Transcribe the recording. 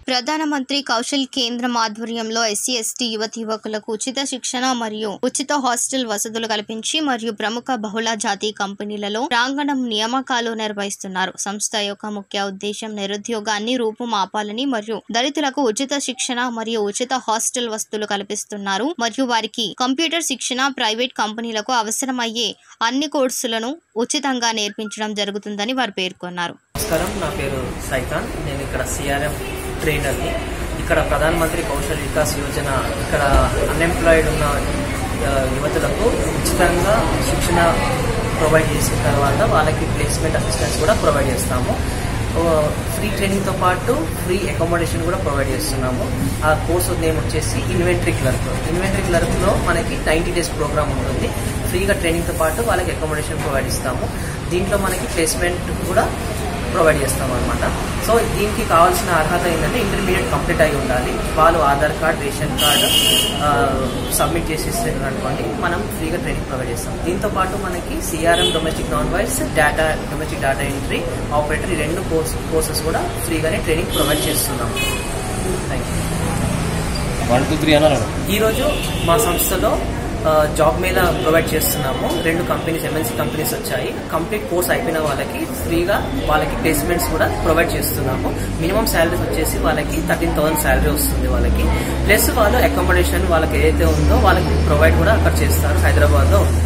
ప్రధానమంత్రి కౌశల్ కేంద్రం ఆధ్వర్యంలో ఎస్సీ ఎస్టీ యువకులకు ఉచిత శిక్షణ మరియు ఉచిత హాస్టల్ వసతులు కల్పించి మరియు ప్రముఖ బహుళ జాతీయ కంపెనీలలో ప్రాంగణం నియామకాలు నిర్వహిస్తున్నారు. సంస్థ యొక్క ముఖ్య ఉద్దేశం నిరుద్యోగాన్ని రూపుమాపాలని మరియు దళితులకు ఉచిత శిక్షణ మరియు ఉచిత హాస్టల్ వసతులు కల్పిస్తున్నారు మరియు వారికి కంప్యూటర్ శిక్షణ ప్రైవేట్ కంపెనీలకు అవసరమయ్యే అన్ని కోర్సులను ఉచితంగా నేర్పించడం జరుగుతుందని వారు పేర్కొన్నారు. నమస్కారం, నా పేరు సైతాన్. నేను ఇక్కడ సిఆర్ఎం ట్రైనర్ని. ఇక్కడ ప్రధానమంత్రి కౌశల్ వికాస్ యోజన ఇక్కడ అన్ఎంప్లాయిడ్ ఉన్న యువతులకు ఉచితంగా శిక్షణ ప్రొవైడ్ చేసిన తర్వాత వాళ్ళకి ప్లేస్మెంట్ అసిస్టెన్స్ కూడా ప్రొవైడ్ చేస్తాము. ఫ్రీ ట్రైనింగ్తో పాటు ఫ్రీ అకామిడేషన్ కూడా ప్రొవైడ్ చేస్తున్నాము. ఆ కోర్సు నేమ్ వచ్చేసి ఇన్వెంటరీ క్లర్క్లో మనకి 90 days ప్రోగ్రామ్ ఉంటుంది. ఫ్రీగా ట్రైనింగ్తో పాటు వాళ్ళకి అకామిడేషన్ ప్రొవైడ్ ఇస్తాము. దీంట్లో మనకి ప్లేస్మెంట్ కూడా ప్రొవైడ్ చేస్తాం అనమాట. సో దీనికి కావాల్సిన అర్హత ఏంటంటే ఇంటర్మీడియట్ కంప్లీట్ అయి ఉండాలి. వాళ్ళు Aadhaar card, ration card submit చేసేస్తే అనుకోండి, మనం ఫ్రీగా ట్రైనింగ్ ప్రొవైడ్ చేస్తాం. దీంతో పాటు మనకి CRM domestic non voice domestic data entry operator ఈ 2 కోర్సెస్ కూడా ఫ్రీగానే ట్రైనింగ్ ప్రొవైడ్ చేస్తున్నాం. Thank you. 1 2 3 అన్నారు. ఈరోజు మా సంస్థలో జాబ్ మేళా ప్రొవైడ్ చేస్తున్నాము. 2 కంపెనీస్ MNC కంపెనీస్ వచ్చాయి. కంప్లీట్ కోర్స్ అయిపోయిన వాళ్ళకి ఫ్రీగా వాళ్ళకి ప్లేస్మెంట్స్ కూడా ప్రొవైడ్ చేస్తున్నాము. మినిమం శాలరీస్ వచ్చేసి వాళ్ళకి 13,000 శాలరీ వస్తుంది వాళ్ళకి. ప్లస్ వాళ్ళు అకామిడేషన్ వాళ్ళకి ఏదైతే ఉందో వాళ్ళకి ప్రొవైడ్ కూడా అక్కడ చేస్తారు హైదరాబాద్లో.